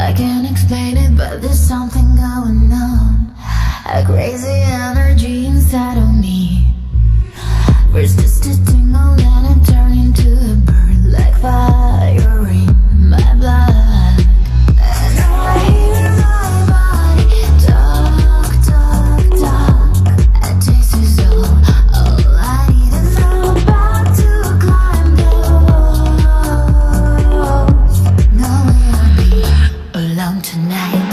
I can't explain it, but there's something going on. A crazy energy inside of me. First just a tingle, then I turn into a bird, like fire in my blood. And I hear my body talk, talk, talk. It takes you so all I need, and I'm about to climb the walls. No way I'll be alone tonight.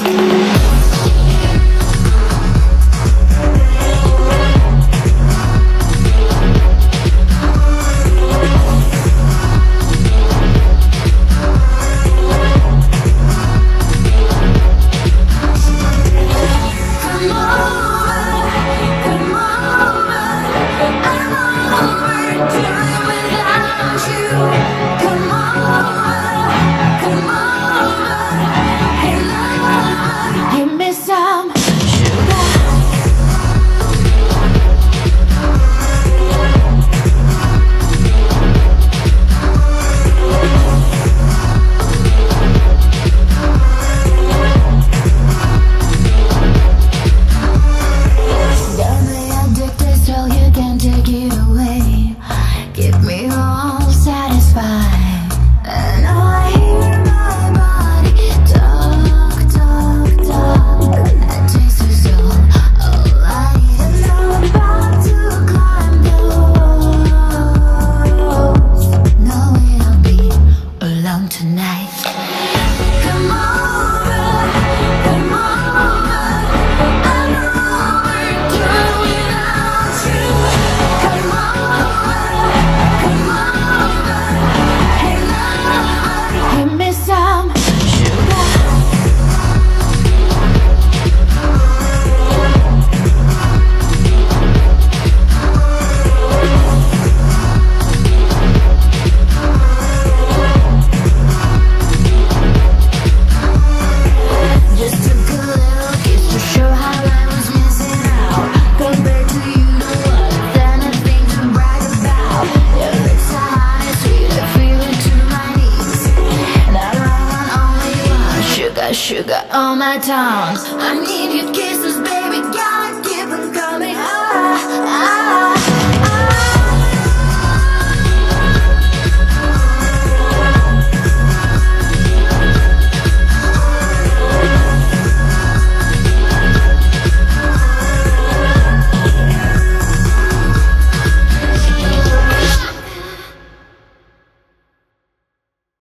Sugar on my tongue, I need your kiss.